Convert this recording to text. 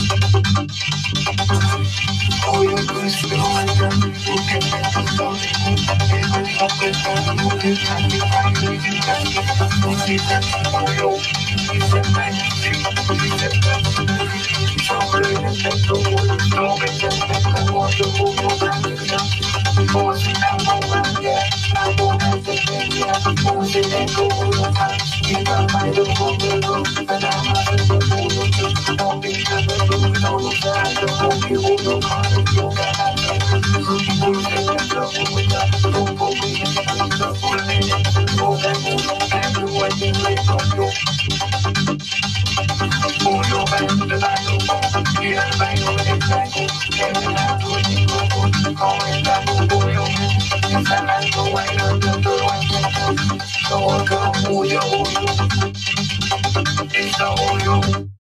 Oh, you're good, so I'm done. You can make a story. Every up and down, you can find me right here. You can get the money that oh, yo. It's a nice thing. It's a nice thing. Somewhere in the world, no one can take the water who will not be done. Force it out, yeah. I won't have to think, yeah. Force it and go all the time. If I find a hole, but I'm not in the mood. Don't be never losing all the time. Don't hold you, hold your heart, and you'll get out of it. People say you're trouble with that. Don't go with it, I'm trouble with it. Go back, hold your back, and when you lay from your hold your back, the back of phone. Yeah, the back of the cycle. And the last one you go for. Call it back, hold your back. It's a nice way to do the right thing. So I'll go, hold your, it's all you.